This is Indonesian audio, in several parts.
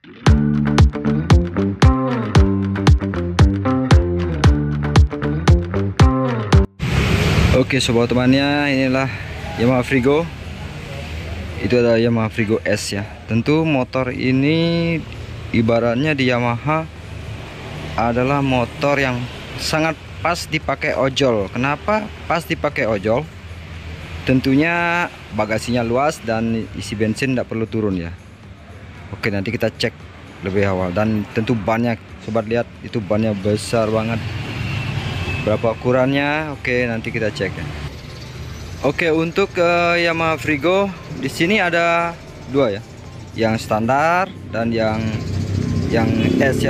Oke sobat temannya, inilah Yamaha Frigo. Itu adalah Yamaha Frigo S ya. Tentu motor ini ibaratnya di Yamaha adalah motor yang sangat pas dipakai ojol. Kenapa pas dipakai ojol? Tentunya bagasinya luas dan isi bensin tidak perlu turun ya. Oke, nanti kita cek lebih awal. Dan tentu banyak, sobat lihat itu bannya besar banget. Berapa ukurannya? Oke, nanti kita cek ya. Oke, untuk Yamaha Frigo di sini ada dua ya, yang standar dan yang S ya.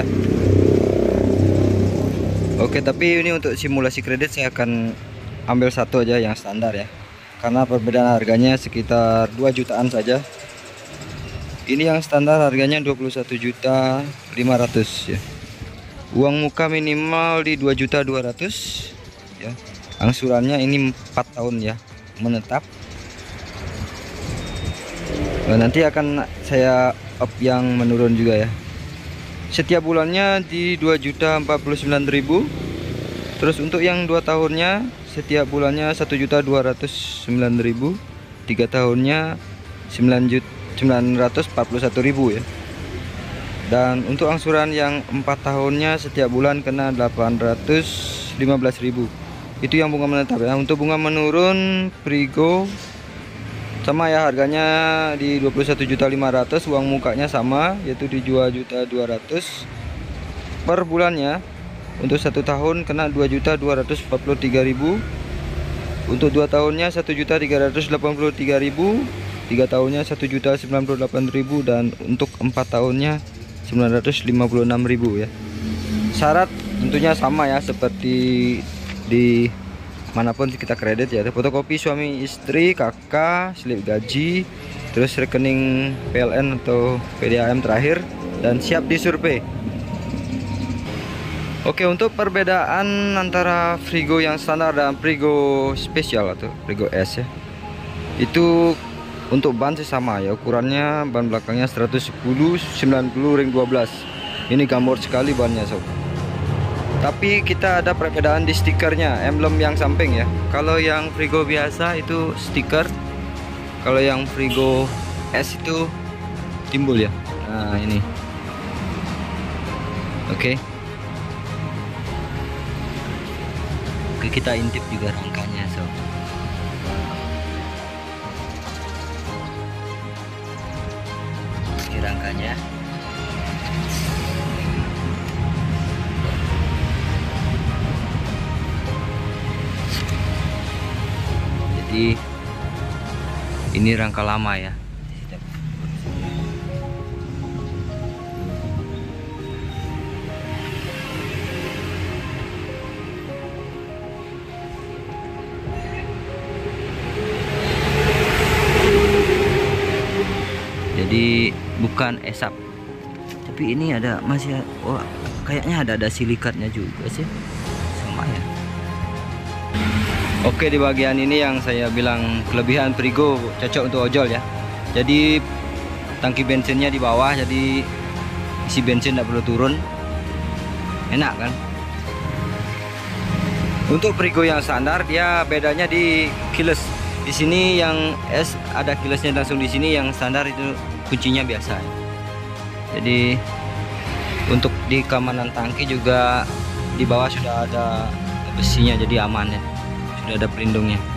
Oke, tapi ini untuk simulasi kredit saya akan ambil satu aja yang standar ya, karena perbedaan harganya sekitar 2 jutaan saja. Ini yang standar harganya 21.500.000 ya. Uang muka minimal di 2.200.000 ya. Angsurannya ini 4 tahun ya, menetap. Nah, nanti akan saya up yang menurun juga ya. Setiap bulannya di 2.049.000. Terus untuk yang 2 tahunnya setiap bulannya 1.209.000. 3 tahunnya 941.000 ya. Dan untuk angsuran yang 4 tahunnya setiap bulan kena 815.000. Itu yang bunga menetap ya. Untuk bunga menurun Frigo sama ya, harganya di 21.500.000, uang mukanya sama yaitu di 2.200.000 per bulannya. Untuk 1 tahun kena 2.243.000. Untuk 2 tahunnya 1.383.000. 3 tahunnya 1.098.000 dan untuk 4 tahunnya 956.000 ya. Syarat tentunya sama ya seperti di manapun kita kredit ya. Fotokopi suami istri, kakak, slip gaji, terus rekening PLN atau PDAM terakhir, dan siap disurvei. Oke, untuk perbedaan antara Frigo yang standar dan Frigo spesial atau Frigo S ya, itu untuk ban sih sama ya, ukurannya ban belakangnya 110 90 ring 12. Ini gambor sekali bannya sob. Tapi kita ada perbedaan di stikernya, emblem yang samping ya. Kalau yang Frigo biasa itu stiker, kalau yang Frigo S itu timbul ya. Nah ini. Oke, kita intip juga rangkanya sob. Rangkanya jadi ini rangka lama ya. Jadi bukan esap, tapi ini ada masih, oh kayaknya ada silikatnya juga sih, sama ya. Oke, di bagian ini yang saya bilang kelebihan Frigo cocok untuk ojol ya. Jadi tangki bensinnya di bawah, jadi isi bensin tidak perlu turun, enak kan. Untuk Frigo yang standar dia bedanya di keyless. Di sini yang S ada keylessnya langsung di sini, yang standar itu kuncinya biasa. Jadi untuk di keamanan tangki juga di bawah sudah ada besinya, jadi aman ya, sudah ada pelindungnya.